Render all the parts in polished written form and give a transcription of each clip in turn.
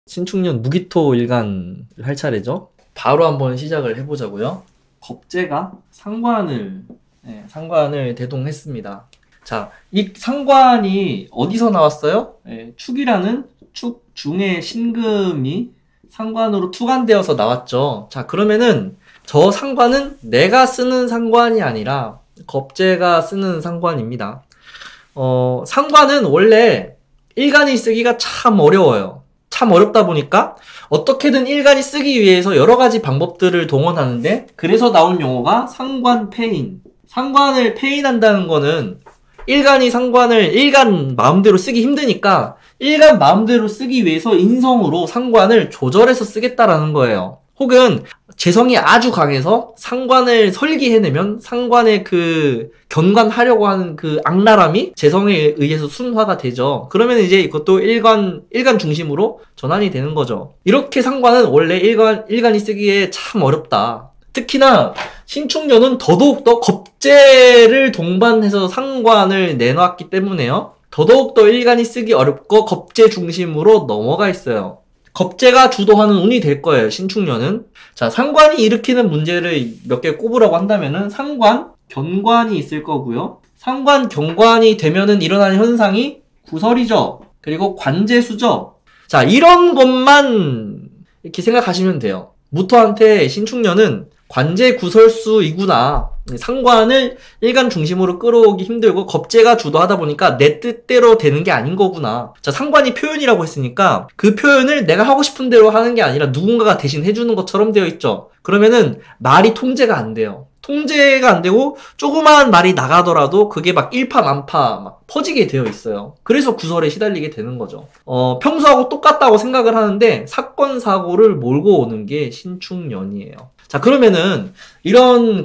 신축년 무기토 일간을 할 차례죠. 바로 한번 시작을 해보자고요. 겁재가 상관을 대동했습니다. 자, 이 상관이 어디서 나왔어요? 축이라는 축 중의 신금이 상관으로 투관되어서 나왔죠. 자, 그러면은 저 상관은 내가 쓰는 상관이 아니라 겁재가 쓰는 상관입니다. 상관은 원래 일간이 쓰기가 참 어려워요. 참 어렵다 보니까 어떻게든 일간이 쓰기 위해서 여러 가지 방법들을 동원하는데, 그래서 나온 용어가 상관 패인. 상관을 패인한다는 거는 일간이 상관을 일간 마음대로 쓰기 힘드니까 일간 마음대로 쓰기 위해서 인성으로 상관을 조절해서 쓰겠다라는 거예요. 혹은 재성이 아주 강해서 상관을 설계해내면 상관의 그 견관하려고 하는 그 악랄함이 재성에 의해서 순화가 되죠. 그러면 이제 이것도 일간 중심으로 전환이 되는 거죠. 이렇게 상관은 원래 일간이 쓰기에 참 어렵다. 특히나 신축년은 더더욱더 겁재를 동반해서 상관을 내놨기 때문에요. 더더욱더 일간이 쓰기 어렵고 겁재 중심으로 넘어가 있어요. 겁재가 주도하는 운이 될 거예요, 신축년은. 자, 상관이 일으키는 문제를 몇 개 꼽으라고 한다면은 상관, 견관이 있을 거고요. 상관, 견관이 되면은 일어나는 현상이 구설이죠. 그리고 관재수죠. 자, 이런 것만 이렇게 생각하시면 돼요. 무토한테 신축년은 관재 구설수이구나. 상관을 일간 중심으로 끌어오기 힘들고 겁재가 주도하다 보니까 내 뜻대로 되는 게 아닌 거구나. 자, 상관이 표현이라고 했으니까 그 표현을 내가 하고 싶은 대로 하는 게 아니라 누군가가 대신 해주는 것처럼 되어 있죠. 그러면은 말이 통제가 안 돼요. 통제가 안 되고 조그마한 말이 나가더라도 그게 막 일파만파 막 퍼지게 되어 있어요. 그래서 구설에 시달리게 되는 거죠. 평소하고 똑같다고 생각을 하는데 사건 사고를 몰고 오는 게 신축년이에요. 자, 그러면은 이런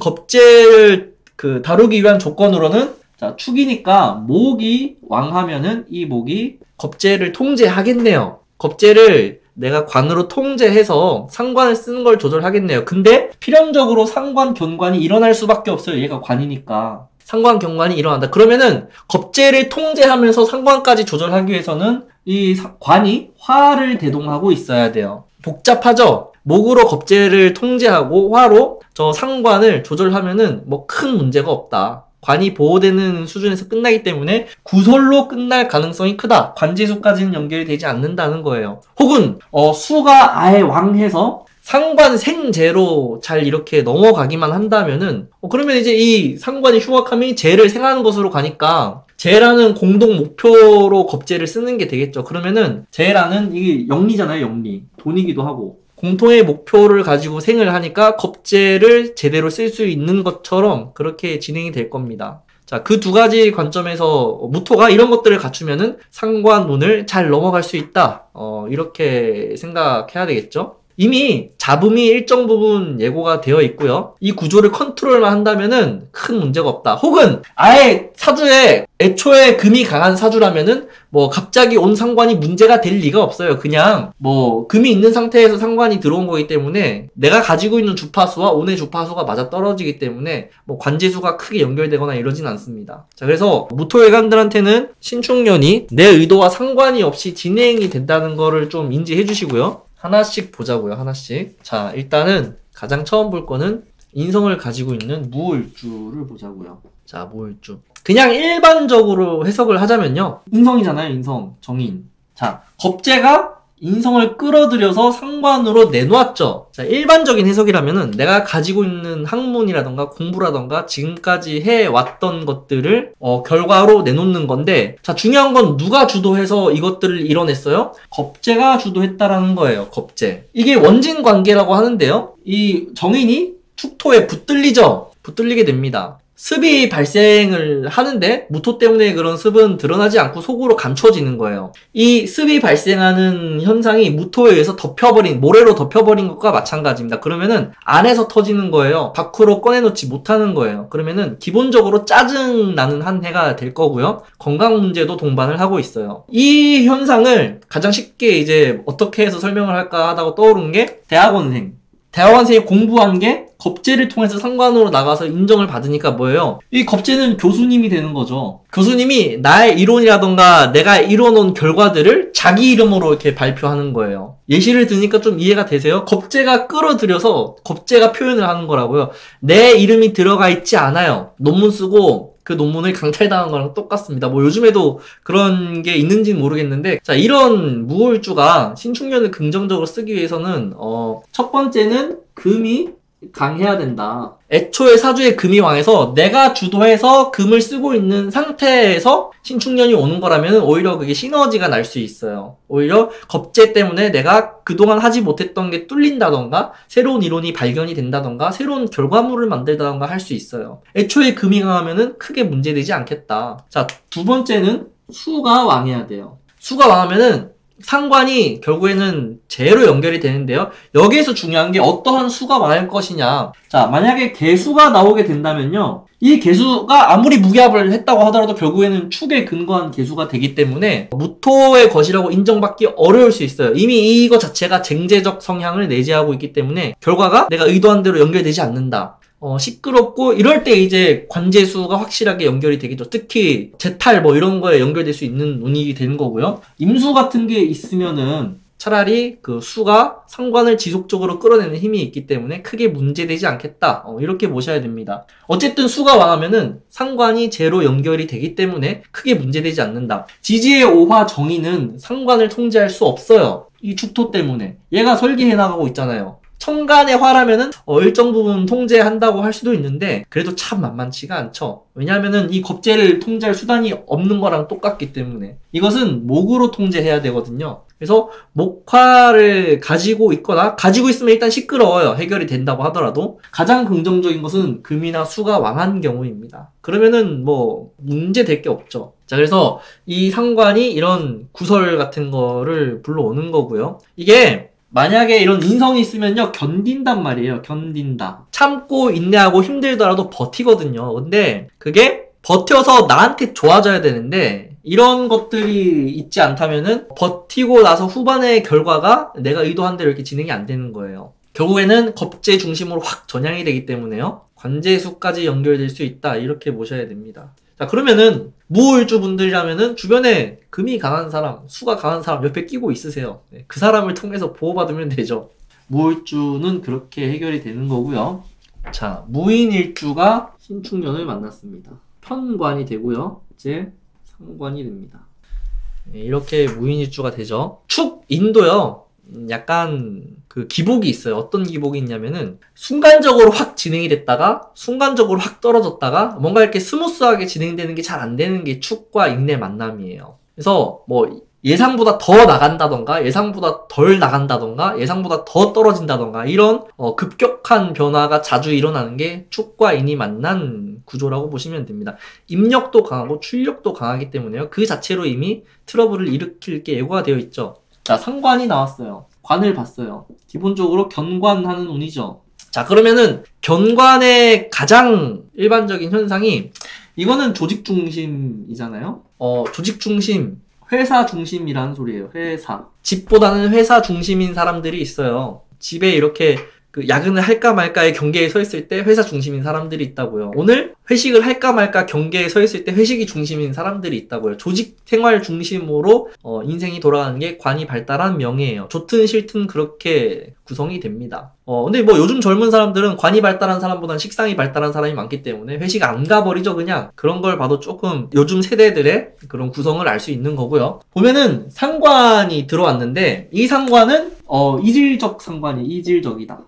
겁재를 다루기 위한 조건으로는, 자, 축이니까 목이 왕하면은 이 목이 겁재를 통제하겠네요. 겁재를 내가 관으로 통제해서 상관을 쓰는 걸 조절하겠네요. 근데 필연적으로 상관, 견관이 일어날 수밖에 없어요. 얘가 관이니까. 상관, 견관이 일어난다. 그러면은 겁재를 통제하면서 상관까지 조절하기 위해서는 이 관이 화를 대동하고 있어야 돼요. 복잡하죠? 목으로 겁재를 통제하고 화로 저 상관을 조절하면은 뭐 큰 문제가 없다. 관이 보호되는 수준에서 끝나기 때문에 구설로 끝날 가능성이 크다. 관재수까지는 연결이 되지 않는다는 거예요. 혹은 수가 아예 왕해서 상관 생재로 잘 이렇게 넘어가기만 한다면은 그러면 이제 이 상관이 흉악함이 재를 생하는 것으로 가니까 재라는 공동 목표로 겁재를 쓰는 게 되겠죠. 그러면은 재라는 이게 영리잖아요. 영리. 돈이기도 하고. 공통의 목표를 가지고 생을 하니까 겁재를 제대로 쓸 수 있는 것처럼 그렇게 진행이 될 겁니다. 자, 그 두 가지 관점에서 무토가 이런 것들을 갖추면은 상관운을 잘 넘어갈 수 있다. 이렇게 생각해야 되겠죠. 이미 잡음이 일정 부분 예고가 되어 있고요. 이 구조를 컨트롤만 한다면은 큰 문제가 없다. 혹은 아예 사주에 애초에 금이 강한 사주라면은 뭐 갑자기 온 상관이 문제가 될 리가 없어요. 그냥 뭐 금이 있는 상태에서 상관이 들어온 거기 때문에 내가 가지고 있는 주파수와 온의 주파수가 맞아 떨어지기 때문에 뭐 관재수가 크게 연결되거나 이러진 않습니다. 자, 그래서 무토일간들한테는 신축년이 내 의도와 상관이 없이 진행이 된다는 거를 좀 인지해 주시고요. 하나씩 보자고요. 하나씩. 자, 일단은 가장 처음 볼 거는 인성을 가지고 있는 무을주를 보자고요. 자, 무을주. 그냥 일반적으로 해석을 하자면요. 인성이잖아요. 인성. 정인. 자, 겁재가 인성을 끌어들여서 상관으로 내놓았죠. 자, 일반적인 해석이라면은 내가 가지고 있는 학문이라던가 공부라던가 지금까지 해왔던 것들을 결과로 내놓는 건데, 자, 중요한 건 누가 주도해서 이것들을 이뤄냈어요? 겁재가 주도했다라는 거예요. 겁재. 이게 원진 관계라고 하는데요. 이 정인이 축토에 붙들리죠. 붙들리게 됩니다. 습이 발생을 하는데 무토 때문에 그런 습은 드러나지 않고 속으로 감춰지는 거예요. 이 습이 발생하는 현상이 무토에 의해서 모래로 덮여버린 것과 마찬가지입니다. 그러면은 안에서 터지는 거예요. 밖으로 꺼내놓지 못하는 거예요. 그러면은 기본적으로 짜증나는 한 해가 될 거고요. 건강 문제도 동반을 하고 있어요. 이 현상을 가장 쉽게 이제 어떻게 해서 설명을 할까 하다가 떠오른 게 대학원생. 대학원생이 공부한 게 겁재를 통해서 상관으로 나가서 인정을 받으니까 뭐예요? 이 겁재는 교수님이 되는 거죠. 교수님이 나의 이론이라던가 내가 이뤄놓은 결과들을 자기 이름으로 이렇게 발표하는 거예요. 예시를 드니까 좀 이해가 되세요? 겁재가 끌어들여서 겁재가 표현을 하는 거라고요. 내 이름이 들어가 있지 않아요. 논문 쓰고 그 논문을 강탈당한 거랑 똑같습니다. 뭐 요즘에도 그런 게 있는지는 모르겠는데, 자, 이런 무호일주가 신축년을 긍정적으로 쓰기 위해서는 첫 번째는 금이 강해야 된다. 애초에 사주에 금이 왕해서 내가 주도해서 금을 쓰고 있는 상태에서 신축년이 오는 거라면 오히려 그게 시너지가 날 수 있어요. 오히려 겁재 때문에 내가 그동안 하지 못했던 게 뚫린다던가 새로운 이론이 발견이 된다던가 새로운 결과물을 만들다던가 할 수 있어요. 애초에 금이 강하면은 크게 문제되지 않겠다. 자, 두 번째는 수가 왕해야 돼요. 수가 왕하면은 상관이 결국에는 재로 연결이 되는데요. 여기에서 중요한 게 어떠한 수가 왕할 것이냐. 자, 만약에 개수가 나오게 된다면요. 이 개수가 아무리 무기합을 했다고 하더라도 결국에는 축에 근거한 개수가 되기 때문에 무토의 것이라고 인정받기 어려울 수 있어요. 이미 이거 자체가 쟁제적 성향을 내재하고 있기 때문에 결과가 내가 의도한 대로 연결되지 않는다. 시끄럽고 이럴 때 이제 관재수가 확실하게 연결이 되겠죠. 특히 재탈 뭐 이런 거에 연결될 수 있는 운이 되는 거고요. 임수 같은 게 있으면은 차라리 그 수가 상관을 지속적으로 끌어내는 힘이 있기 때문에 크게 문제되지 않겠다. 이렇게 보셔야 됩니다. 어쨌든 수가 왕하면은 상관이 재로 연결이 되기 때문에 크게 문제되지 않는다. 지지의 오화 정의는 상관을 통제할 수 없어요. 이 축토 때문에. 얘가 설계해 나가고 있잖아요. 천간의 화라면은 일정 부분 통제한다고 할 수도 있는데 그래도 참 만만치가 않죠. 왜냐하면은 이 겁재를 통제할 수단이 없는 거랑 똑같기 때문에 이것은 목으로 통제해야 되거든요. 그래서 목화를 가지고 있거나 가지고 있으면 일단 시끄러워요. 해결이 된다고 하더라도 가장 긍정적인 것은 금이나 수가 왕한 경우입니다. 그러면은 뭐 문제 될 게 없죠. 자, 그래서 이 상관이 이런 구설 같은 거를 불러오는 거고요. 이게 만약에 이런 인성이 있으면요, 견딘단 말이에요. 견딘다. 참고 인내하고 힘들더라도 버티거든요. 근데 그게 버텨서 나한테 좋아져야 되는데 이런 것들이 있지 않다면은 버티고 나서 후반의 결과가 내가 의도한 대로 이렇게 진행이 안 되는 거예요. 결국에는 겁재 중심으로 확 전향이 되기 때문에요. 관재수까지 연결될 수 있다. 이렇게 보셔야 됩니다. 자, 그러면은 무호일주 분들이라면은 주변에 금이 강한 사람, 수가 강한 사람 옆에 끼고 있으세요. 그 사람을 통해서 보호받으면 되죠. 무호일주는 그렇게 해결이 되는 거고요. 자, 무인일주가 신축년을 만났습니다. 편관이 되고요. 이제 상관이 됩니다. 이렇게 무인일주가 되죠. 축인도요. 약간 그 기복이 있어요. 어떤 기복이 있냐면은 순간적으로 확 진행이 됐다가 순간적으로 확 떨어졌다가 뭔가 이렇게 스무스하게 진행되는 게 잘 안 되는 게 축과 인의 만남이에요. 그래서 뭐 예상보다 더 나간다던가 예상보다 덜 나간다던가 예상보다 더 떨어진다던가 이런 급격한 변화가 자주 일어나는 게 축과 인이 만난 구조라고 보시면 됩니다. 입력도 강하고 출력도 강하기 때문에요. 그 자체로 이미 트러블을 일으킬 게 예고가 되어 있죠. 자, 상관이 나왔어요. 관을 봤어요. 기본적으로 견관하는 운이죠. 자, 그러면은 견관의 가장 일반적인 현상이 이거는 조직 중심이잖아요. 조직 중심, 회사 중심이라는 소리예요. 회사. 집보다는 회사 중심인 사람들이 있어요. 집에 이렇게 그 야근을 할까 말까의 경계에 서 있을 때 회사 중심인 사람들이 있다고요. 오늘 회식을 할까 말까 경계에 서 있을 때 회식이 중심인 사람들이 있다고요. 조직 생활 중심으로 인생이 돌아가는 게 관이 발달한 명예예요. 좋든 싫든 그렇게 구성이 됩니다. 근데 뭐 요즘 젊은 사람들은 관이 발달한 사람보다는 식상이 발달한 사람이 많기 때문에 회식 안 가버리죠. 그냥 그런 걸 봐도 조금 요즘 세대들의 그런 구성을 알 수 있는 거고요. 보면은 상관이 들어왔는데 이 상관은 이질적 상관이 이질적이다.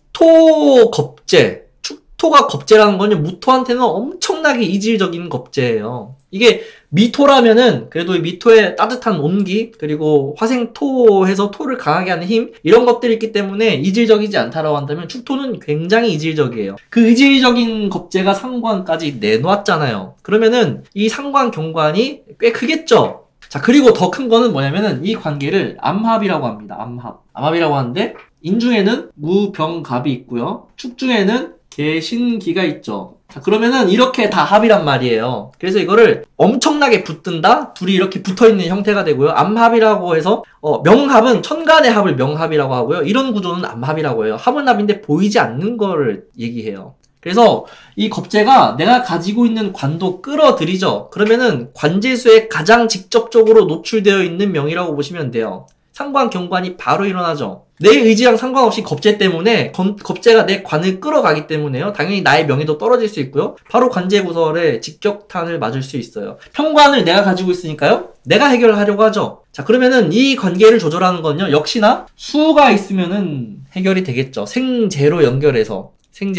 축토 겁재. 축토가 겁재라는 건요, 무토한테는 엄청나게 이질적인 겁재예요. 이게 미토라면은 그래도 미토의 따뜻한 온기 그리고 화생토해서 토를 강하게 하는 힘 이런 것들이 있기 때문에 이질적이지 않다라고 한다면 축토는 굉장히 이질적이에요. 그 이질적인 겁재가 상관까지 내놓았잖아요. 그러면은 이 상관 경관이 꽤 크겠죠. 자, 그리고 더 큰 거는 뭐냐면은 이 관계를 암합이라고 합니다. 암합이라고 하는데 인중에는 무병갑이 있고요. 축중에는 개신기가 있죠. 자, 그러면은 이렇게 다 합이란 말이에요. 그래서 이거를 엄청나게 붙든다? 둘이 이렇게 붙어있는 형태가 되고요. 암합이라고 해서 명합은 천간의 합을 명합이라고 하고요. 이런 구조는 암합이라고 해요. 합은 합인데 보이지 않는 거를 얘기해요. 그래서 이 겁재가 내가 가지고 있는 관도 끌어들이죠. 그러면은 관재수에 가장 직접적으로 노출되어 있는 명이라고 보시면 돼요. 상관, 경관이 바로 일어나죠. 내 의지랑 상관없이 겁재 때문에 겁재가 내 관을 끌어가기 때문에요. 당연히 나의 명예도 떨어질 수 있고요. 바로 관재구설에 직격탄을 맞을 수 있어요. 평관을 내가 가지고 있으니까요. 내가 해결하려고 하죠. 자, 그러면은 이 관계를 조절하는 건요. 역시나 수가 있으면은 해결이 되겠죠. 생재로 연결해서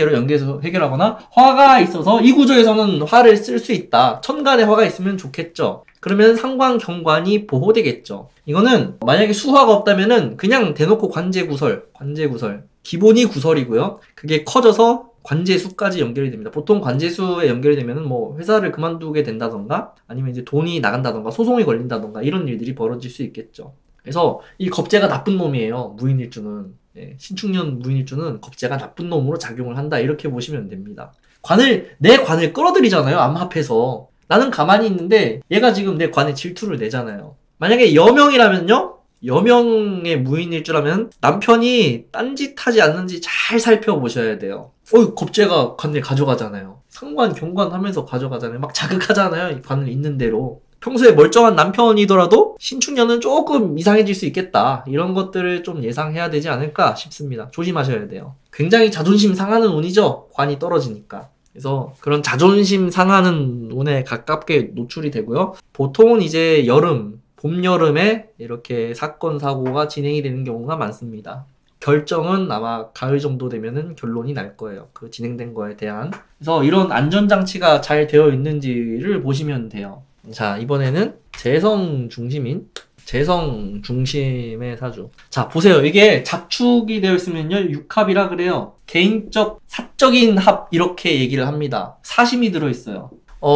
해결하거나 화가 있어서 이 구조에서는 화를 쓸 수 있다. 천간에 화가 있으면 좋겠죠. 그러면 상관, 경관이 보호되겠죠. 이거는 만약에 수화가 없다면은 그냥 대놓고 관재구설. 기본이 구설이고요. 그게 커져서 관재수까지 연결이 됩니다. 보통 관재수에 연결이 되면은 뭐 회사를 그만두게 된다던가 아니면 이제 돈이 나간다던가 소송이 걸린다던가 이런 일들이 벌어질 수 있겠죠. 그래서 이 겁재가 나쁜 놈이에요. 무인일주는. 신축년 무인일주는 겁재가 나쁜 놈으로 작용을 한다. 이렇게 보시면 됩니다. 내 관을 끌어들이잖아요. 암합해서. 나는 가만히 있는데 얘가 지금 내 관에 질투를 내잖아요. 만약에 여명이라면요. 여명의 무인일주라면 남편이 딴짓하지 않는지 잘 살펴보셔야 돼요. 겁재가 관을 가져가잖아요. 상관, 경관 하면서 가져가잖아요. 막 자극하잖아요. 이 관을 있는 대로. 평소에 멀쩡한 남편이더라도 신축년은 조금 이상해질 수 있겠다. 이런 것들을 좀 예상해야 되지 않을까 싶습니다. 조심하셔야 돼요. 굉장히 자존심 상하는 운이죠. 관이 떨어지니까. 그래서 그런 자존심 상하는 운에 가깝게 노출이 되고요. 보통은 이제 봄, 여름에 이렇게 사건, 사고가 진행이 되는 경우가 많습니다. 결정은 아마 가을 정도 되면은 결론이 날 거예요. 그 진행된 거에 대한. 그래서 이런 안전장치가 잘 되어 있는지를 보시면 돼요. 자, 이번에는 재성 중심의 사주. 자, 보세요. 이게 자축이 되어 있으면요. 육합이라 그래요. 개인적, 사적인 합, 이렇게 얘기를 합니다. 사심이 들어있어요.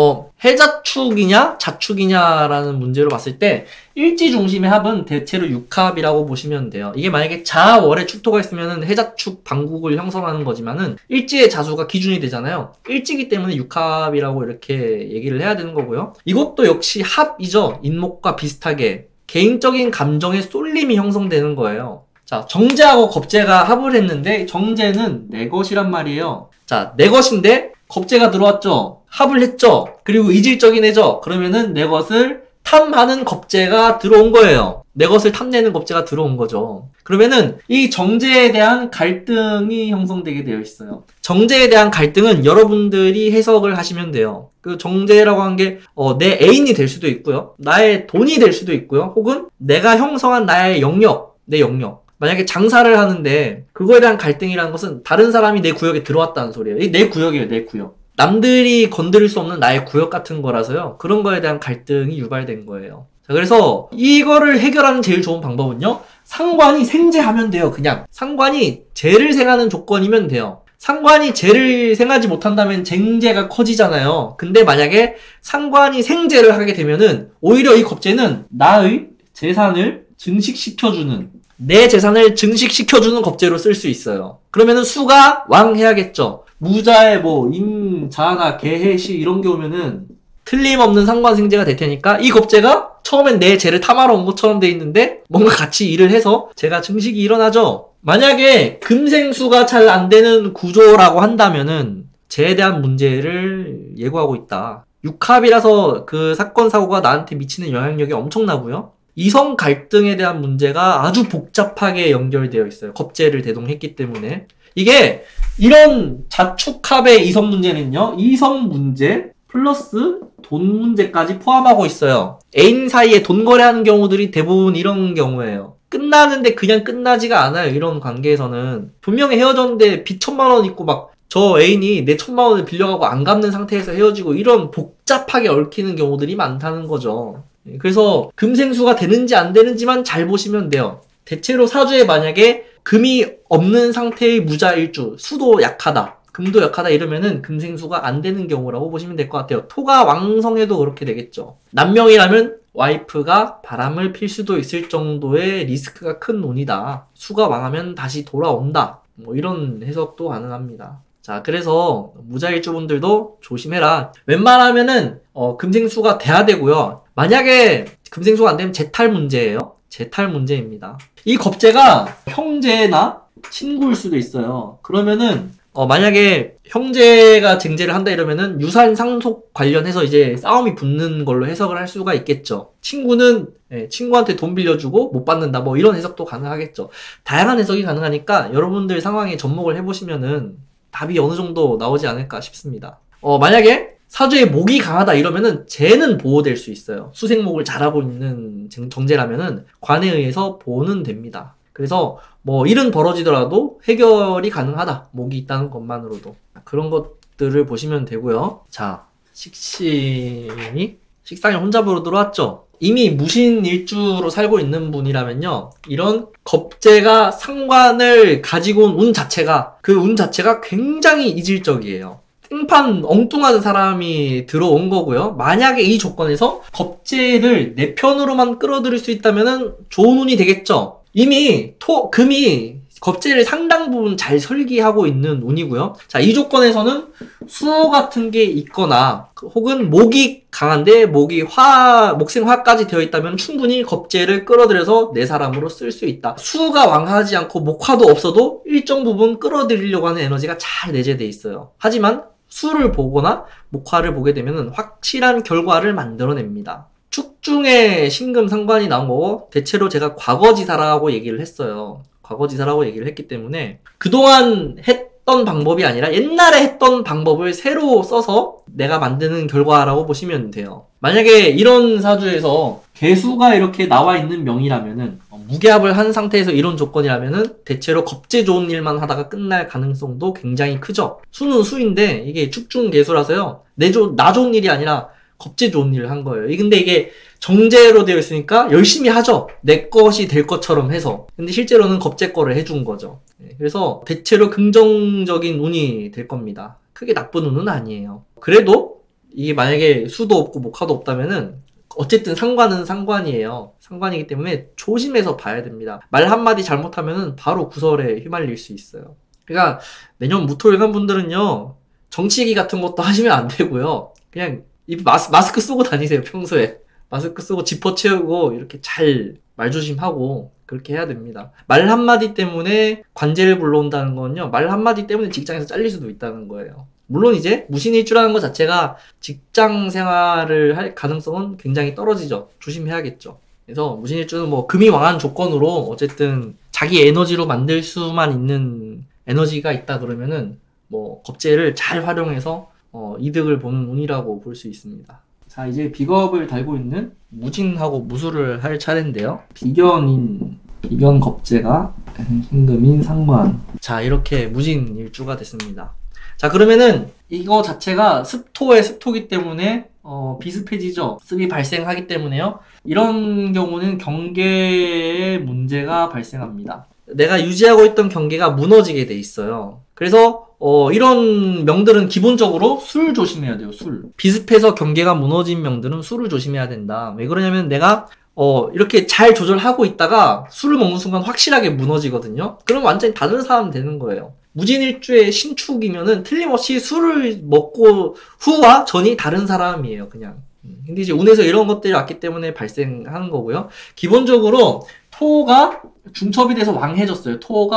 해자축이냐, 자축이냐라는 문제로 봤을 때, 일지 중심의 합은 대체로 육합이라고 보시면 돼요. 이게 만약에 자월에 축토가 있으면은 해자축 방국을 형성하는 거지만은, 일지의 자수가 기준이 되잖아요. 일지기 때문에 육합이라고 이렇게 얘기를 해야 되는 거고요. 이것도 역시 합이죠. 인목과 비슷하게. 개인적인 감정의 쏠림이 형성되는 거예요. 자, 정제하고 겁재가 합을 했는데, 정제는 내 것이란 말이에요. 자, 내 것인데, 겁재가 들어왔죠. 합을 했죠. 그리고 이질적인 애죠. 그러면은 내 것을 탐하는 겁재가 들어온 거예요. 내 것을 탐내는 겁재가 들어온 거죠. 그러면은 이 정제에 대한 갈등이 형성되게 되어 있어요. 정제에 대한 갈등은 여러분들이 해석을 하시면 돼요. 그 정제라고 한 게 내 애인이 될 수도 있고요. 나의 돈이 될 수도 있고요. 혹은 내가 형성한 나의 영역, 내 영역. 만약에 장사를 하는데 그거에 대한 갈등이라는 것은 다른 사람이 내 구역에 들어왔다는 소리예요. 이게 내 구역이에요. 내 구역. 남들이 건드릴 수 없는 나의 구역 같은 거라서요. 그런 거에 대한 갈등이 유발된 거예요. 자, 그래서 이거를 해결하는 제일 좋은 방법은요. 상관이 생재하면 돼요. 그냥. 상관이 재를 생하는 조건이면 돼요. 상관이 재를 생하지 못한다면 쟁재가 커지잖아요. 근데 만약에 상관이 생재를 하게 되면은 오히려 이 겁재는 나의 재산을 증식시켜주는, 내 재산을 증식시켜주는 겁재로 쓸 수 있어요. 그러면은 수가 왕해야겠죠. 무자에 임, 자나, 개, 시 이런 게 오면은 틀림없는 상관생재가 될 테니까 이 겁재가 처음엔 내 재를 탐하러 온 것처럼 돼 있는데 뭔가 같이 일을 해서 재가 증식이 일어나죠. 만약에 금생수가 잘 안 되는 구조라고 한다면은 재에 대한 문제를 예고하고 있다. 육합이라서 그 사건 사고가 나한테 미치는 영향력이 엄청나고요. 이성 갈등에 대한 문제가 아주 복잡하게 연결되어 있어요. 겁재를 대동했기 때문에. 이게 이런 자축합의 이성 문제는요. 이성 문제 플러스 돈 문제까지 포함하고 있어요. 애인 사이에 돈 거래하는 경우들이 대부분 이런 경우예요. 끝나는데 그냥 끝나지가 않아요. 이런 관계에서는. 분명히 헤어졌는데 빚 1,000,000원 있고 막 저 애인이 내 1,000,000원을 빌려가고 안 갚는 상태에서 헤어지고 이런 복잡하게 얽히는 경우들이 많다는 거죠. 그래서 금생수가 되는지 안 되는지만 잘 보시면 돼요. 대체로 사주에 만약에 금이 없는 상태의 무자일주, 수도 약하다, 금도 약하다 이러면은 금생수가 안 되는 경우라고 보시면 될 것 같아요. 토가 왕성해도 그렇게 되겠죠. 남명이라면 와이프가 바람을 필 수도 있을 정도의 리스크가 큰 운이다. 수가 왕하면 다시 돌아온다. 뭐 이런 해석도 가능합니다. 자, 그래서 무자일주분들도 조심해라. 웬만하면은 금생수가 돼야 되고요. 만약에 금생수가 안 되면 재탈 문제예요. 재탈 문제입니다. 이 겁재가 형제나 친구일 수도 있어요. 그러면은 만약에 형제가 쟁제를 한다 이러면은 유산 상속 관련해서 이제 싸움이 붙는 걸로 해석을 할 수가 있겠죠. 친구는 친구한테 돈 빌려주고 못 받는다 뭐 이런 해석도 가능하겠죠. 다양한 해석이 가능하니까 여러분들 상황에 접목을 해보시면은 답이 어느 정도 나오지 않을까 싶습니다. 만약에 사주에 목이 강하다 이러면은 재는 보호될 수 있어요. 수생목을 잘하고 있는 정제라면은 관에 의해서 보호는 됩니다. 그래서 뭐 일은 벌어지더라도 해결이 가능하다. 목이 있다는 것만으로도. 그런 것들을 보시면 되고요. 자, 식상이 혼자 보러 들어왔죠. 이미 무신일주로 살고 있는 분이라면요. 이런 겁재가 상관을 가지고 온 운 자체가 그 운 자체가 굉장히 이질적이에요. 생판 엉뚱한 사람이 들어온 거고요. 만약에 이 조건에서 겁재를 내 편으로만 끌어들일 수 있다면 좋은 운이 되겠죠. 이미 금이 겁재를 상당 부분 잘 설계하고 있는 운이고요. 자, 이 조건에서는 수 같은 게 있거나 혹은 목이 강한데 목생화까지 되어 있다면 충분히 겁재를 끌어들여서 내 사람으로 쓸 수 있다. 수가 왕하지 않고 목화도 없어도 일정 부분 끌어들이려고 하는 에너지가 잘 내재돼 있어요. 하지만 수를 보거나 목화를 보게 되면 확실한 결과를 만들어냅니다. 축중에 신금 상관이 나온 거고 대체로 제가 과거지사라고 얘기를 했어요. 과거지사라고 얘기를 했기 때문에 그동안 했던 방법이 아니라 옛날에 했던 방법을 새로 써서 내가 만드는 결과라고 보시면 돼요. 만약에 이런 사주에서 개수가 이렇게 나와 있는 명이라면은 무게합을 한 상태에서 이런 조건이라면은 대체로 겁재 좋은 일만 하다가 끝날 가능성도 굉장히 크죠. 수는 수인데 이게 축중 개수라서요. 나 좋은 일이 아니라 겁재 좋은 일을 한 거예요. 근데 이게 정제로 되어 있으니까 열심히 하죠. 내 것이 될 것처럼 해서. 근데 실제로는 겁재 거를 해준 거죠. 그래서 대체로 긍정적인 운이 될 겁니다. 크게 나쁜 운은 아니에요. 그래도 이게 만약에 수도 없고 목화도 없다면은 어쨌든 상관은 상관이에요. 상관이기 때문에 조심해서 봐야 됩니다. 말 한마디 잘못하면은 바로 구설에 휘말릴 수 있어요. 그러니까 내년 무토일간 분들은요. 정치기 같은 것도 하시면 안 되고요. 그냥 마스크 쓰고 다니세요. 평소에. 마스크 쓰고 지퍼 채우고 이렇게 잘 말조심하고 그렇게 해야 됩니다. 말 한마디 때문에 관제를 불러온다는 건요. 말 한마디 때문에 직장에서 잘릴 수도 있다는 거예요. 물론 이제 무신일주라는 것 자체가 직장 생활을 할 가능성은 굉장히 떨어지죠. 조심해야겠죠. 그래서 무신일주는 뭐 금이 왕한 조건으로 어쨌든 자기 에너지로 만들 수만 있는 에너지가 있다 그러면은 뭐 겁재를 잘 활용해서 이득을 보는 운이라고 볼 수 있습니다. 자, 이제 비겁을 달고 있는 무진하고 무술을 할 차례인데요. 비견 겁재가 신금인 상관. 자, 이렇게 무진일주가 됐습니다. 자, 그러면은 이거 자체가 습토의 습토기 때문에 비습해지죠. 습이 발생하기 때문에요. 이런 경우는 경계에 문제가 발생합니다. 내가 유지하고 있던 경계가 무너지게 돼 있어요. 그래서 이런 명들은 기본적으로 술 조심해야 돼요. 술. 비습해서 경계가 무너진 명들은 술을 조심해야 된다. 왜 그러냐면 내가 이렇게 잘 조절하고 있다가 술을 먹는 순간 확실하게 무너지거든요. 그럼 완전히 다른 사람 되는 거예요. 무진일주의 신축이면은 틀림없이 술을 먹고 후와 전이 다른 사람이에요, 그냥. 근데 이제 운에서 이런 것들이 왔기 때문에 발생하는 거고요. 기본적으로 토가 중첩이 돼서 왕해졌어요. 토가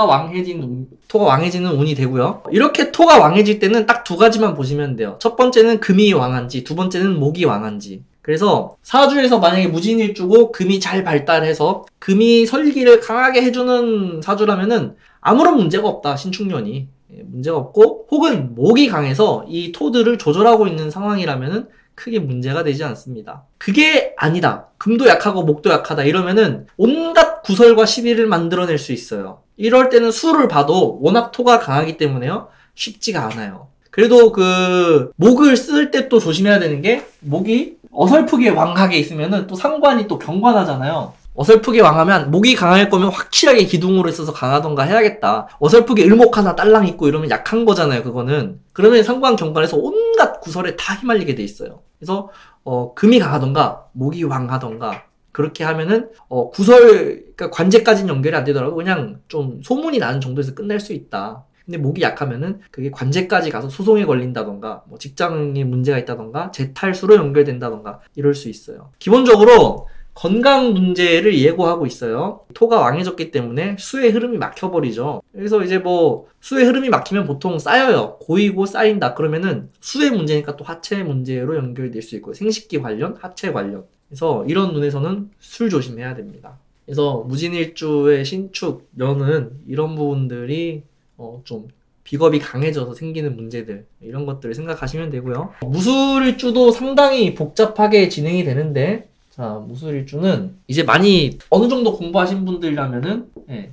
왕해지는 운이 되고요. 이렇게 토가 왕해질 때는 딱 두 가지만 보시면 돼요. 첫 번째는 금이 왕한지, 두 번째는 목이 왕한지. 그래서 사주에서 만약에 무진일주고 금이 잘 발달해서 금이 설기를 강하게 해주는 사주라면은 아무런 문제가 없다. 신축년이 문제가 없고 혹은 목이 강해서 이 토들을 조절하고 있는 상황이라면은 크게 문제가 되지 않습니다. 그게 아니다. 금도 약하고 목도 약하다 이러면은 온갖 구설과 시비를 만들어낼 수 있어요. 이럴 때는 수를 봐도 워낙 토가 강하기 때문에요. 쉽지가 않아요. 그래도 목을 쓸 때 또 조심해야 되는 게 목이 어설프게 왕하게 있으면은 또 상관이 또 경관하잖아요. 어설프게 왕하면 목이 강할 거면 확실하게 기둥으로 있어서 강하던가 해야겠다. 어설프게 을목 하나 딸랑 있고 이러면 약한 거잖아요, 그거는. 그러면 상관 경관에서 온갖 구설에 다 휘말리게 돼 있어요. 그래서 금이 강하던가 목이 왕하던가 그렇게 하면은 그러니까 관제까지는 연결이 안 되더라도 그냥 좀 소문이 나는 정도에서 끝낼 수 있다. 근데 목이 약하면은 그게 관제까지 가서 소송에 걸린다던가 뭐 직장에 문제가 있다던가 재탈수로 연결된다던가 이럴 수 있어요. 기본적으로 건강 문제를 예고하고 있어요. 토가 왕해졌기 때문에 수의 흐름이 막혀버리죠. 그래서 이제 뭐 수의 흐름이 막히면 보통 쌓여요. 고이고 쌓인다. 그러면은 수의 문제니까 또 하체 문제로 연결될 수 있고요. 생식기 관련, 하체 관련. 그래서 이런 눈에서는 술 조심해야 됩니다. 그래서 무진일주의 신축, 연은 이런 부분들이 좀 비겁이 강해져서 생기는 문제들, 이런 것들을 생각하시면 되고요. 무술일주도 상당히 복잡하게 진행이 되는데, 자, 무술일주는 이제 많이 어느 정도 공부하신 분들이라면은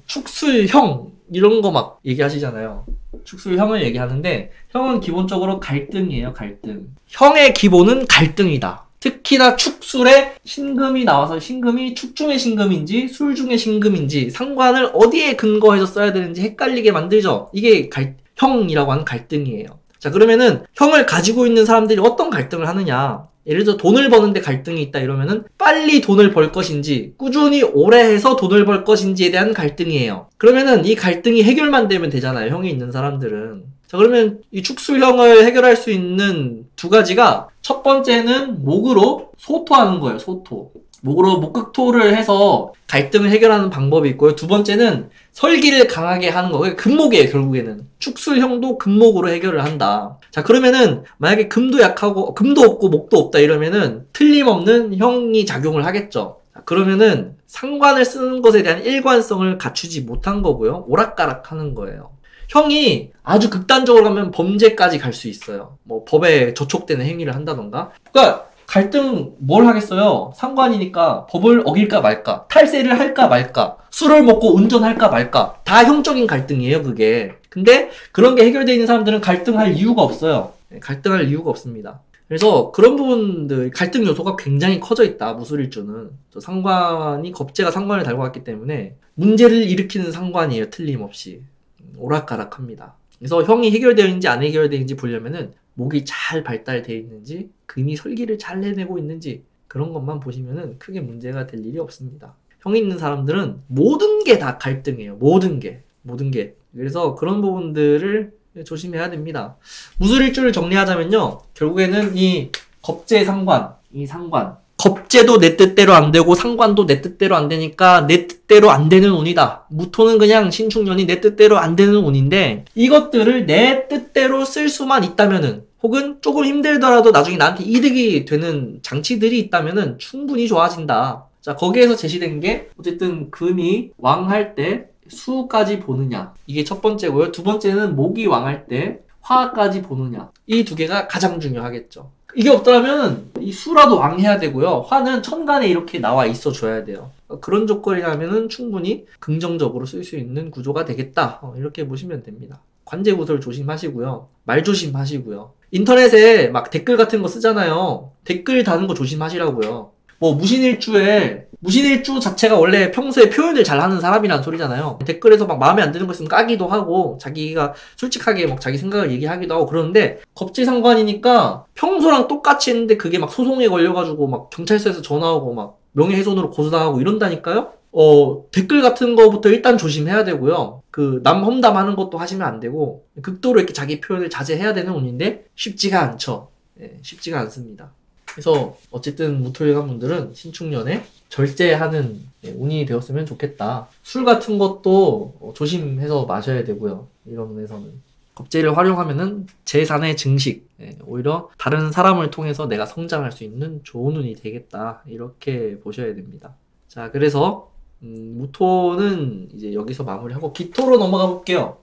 축술형 이런 거 막 얘기하시잖아요. 축술형을 얘기하는데, 형은 기본적으로 갈등이에요. 갈등. 형의 기본은 갈등이다. 특히나 축술에 신금이 나와서 신금이 축 중의 신금인지 술 중의 신금인지 상관을 어디에 근거해서 써야 되는지 헷갈리게 만들죠. 이게 형이라고 하는 갈등이에요. 자, 그러면은 형을 가지고 있는 사람들이 어떤 갈등을 하느냐. 예를 들어 돈을 버는데 갈등이 있다 이러면은 빨리 돈을 벌 것인지 꾸준히 오래 해서 돈을 벌 것인지에 대한 갈등이에요. 그러면은 이 갈등이 해결만 되면 되잖아요. 형이 있는 사람들은. 자, 그러면 이 축술형을 해결할 수 있는 두 가지가, 첫 번째는 목으로 소토하는 거예요. 소토. 목으로 목극토를 해서 갈등을 해결하는 방법이 있고요. 두 번째는 설기를 강하게 하는 거예요. 금목이에요, 결국에는. 축술형도 금목으로 해결을 한다. 자, 그러면은 만약에 금도 약하고 금도 없고 목도 없다 이러면은 틀림없는 형이 작용을 하겠죠. 자, 그러면은 상관을 쓰는 것에 대한 일관성을 갖추지 못한 거고요. 오락가락 하는 거예요. 형이 아주 극단적으로 가면 범죄까지 갈 수 있어요. 뭐 법에 저촉되는 행위를 한다던가. 그러니까 갈등 뭘 하겠어요? 상관이니까 법을 어길까 말까, 탈세를 할까 말까, 술을 먹고 운전할까 말까, 다 형적인 갈등이에요, 그게. 근데 그런 게 해결되어 있는 사람들은 갈등할 이유가 없어요. 갈등할 이유가 없습니다. 그래서 그런 부분들, 갈등 요소가 굉장히 커져 있다, 무술일주는. 상관이, 겁재가 상관을 달고 왔기 때문에 문제를 일으키는 상관이에요, 틀림없이. 오락가락합니다. 그래서 형이 해결되어 있는지 안 해결되어 있는지 보려면은 목이 잘 발달되어 있는지, 금이 설기를 잘 해내고 있는지, 그런 것만 보시면은 크게 문제가 될 일이 없습니다. 형 있는 사람들은 모든 게 다 갈등이에요. 모든 게. 그래서 그런 부분들을 조심해야 됩니다. 무술일주를 정리하자면요, 결국에는 이 겁재 상관, 이 상관, 겁재도 내 뜻대로 안 되고 상관도 내 뜻대로 안 되니까 내 뜻대로 안 되는 운이다. 무토는 그냥 신축년이 내 뜻대로 안 되는 운인데, 이것들을 내 뜻대로 쓸 수만 있다면은, 혹은 조금 힘들더라도 나중에 나한테 이득이 되는 장치들이 있다면은 충분히 좋아진다. 자, 거기에서 제시된 게 어쨌든 금이 왕할 때 수까지 보느냐, 이게 첫 번째고요. 두 번째는 목이 왕할 때 화까지 보느냐, 이 두 개가 가장 중요하겠죠. 이게 없더라면 이 수라도 왕해야 되고요. 화는 천간에 이렇게 나와 있어 줘야 돼요. 그런 조건이라면은 충분히 긍정적으로 쓸 수 있는 구조가 되겠다. 이렇게 보시면 됩니다. 관제구설 조심하시고요. 말 조심하시고요. 인터넷에 막 댓글 같은 거 쓰잖아요. 댓글 다는 거 조심하시라고요. 뭐 무신일주 자체가 원래 평소에 표현을 잘하는 사람이라는 소리잖아요. 댓글에서 막 마음에 안 드는 거 있으면 까기도 하고, 자기가 솔직하게 막 자기 생각을 얘기하기도 하고 그러는데, 겁재상관이니까 평소랑 똑같이 했는데 그게 막 소송에 걸려가지고 막 경찰서에서 전화 오고 막 명예훼손으로 고소당하고 이런다니까요? 댓글 같은 거부터 일단 조심해야 되고요. 남 험담하는 것도 하시면 안 되고, 극도로 이렇게 자기 표현을 자제해야 되는 운인데 쉽지가 않죠. 쉽지가 않습니다. 그래서 어쨌든 무토일간 분들은 신축년에 절제하는 운이 되었으면 좋겠다. 술 같은 것도 조심해서 마셔야 되고요. 이런 운에서는 겁재를 활용하면은 제3의 증식, 오히려 다른 사람을 통해서 내가 성장할 수 있는 좋은 운이 되겠다. 이렇게 보셔야 됩니다. 자, 그래서 무토는 이제 여기서 마무리하고 기토로 넘어가 볼게요.